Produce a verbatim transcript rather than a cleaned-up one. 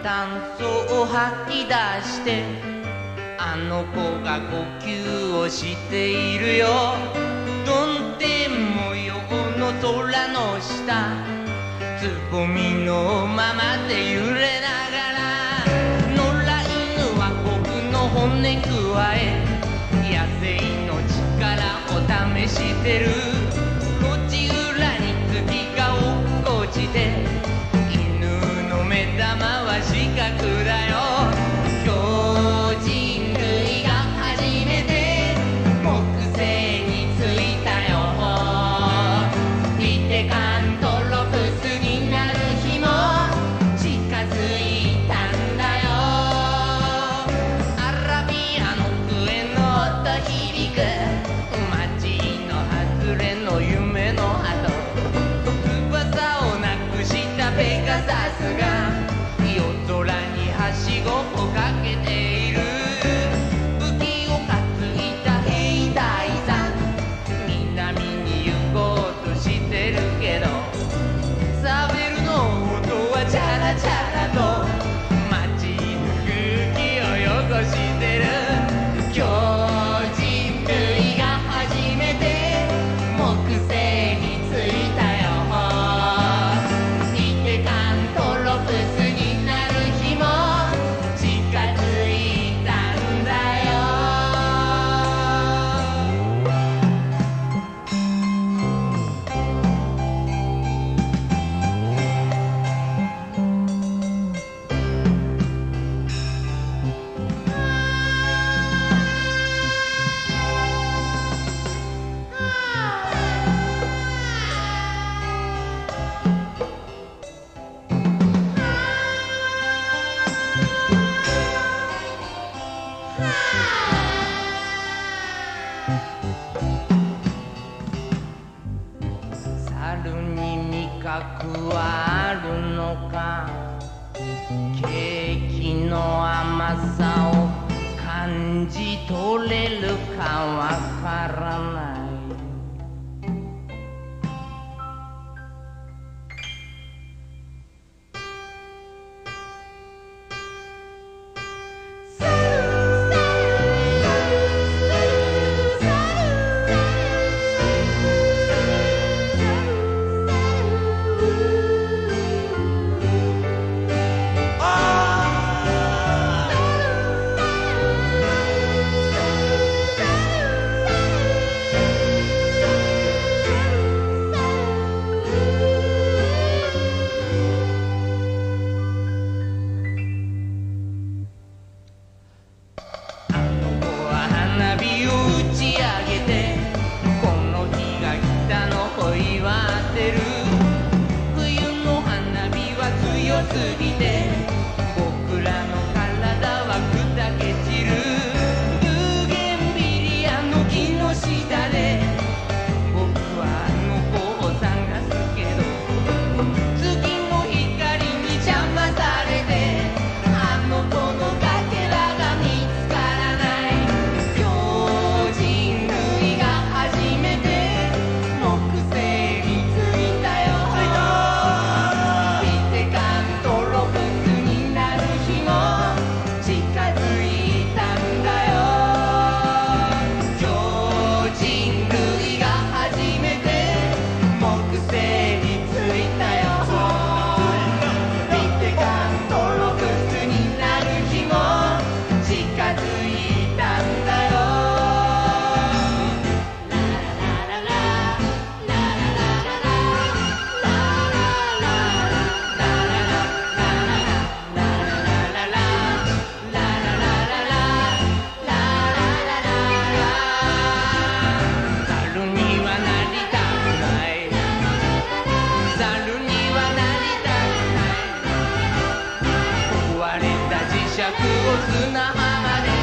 炭素を吐き出してあの子が呼吸をしているよ。曇天模様の空の下つぼみのままで揺れながら野良犬は僕の骨くわえ野生の力を試してる。路地裏に月が落っこちて犬の目玉は四角だよ。今日人類が初めて木星に着いたよ。リテカントロプスになる日も近づいたんだよ。アラビアの笛の音響く街の外れの夢の跡翼をなくしたペガサスが夜空にはしごをかけている。武器を担いだ兵隊さん南に行こうとしてるけどサベルの音はチャラチャラと街の空気を汚してる。今日人類が初めて木星に着いたよ。リテカントロプスになる日も近づいたんだよ。猿に味覚はあるのか。ケーキの甘さを感じ取れるかわからない。過ぎて僕らの体は砕け散る。ブーゲンビリアの木の下で僕はあの子を探すけど月の光に邪魔されてあの子のかけらが見つからない。今日人類が初めて木星に着いたよ。砂浜で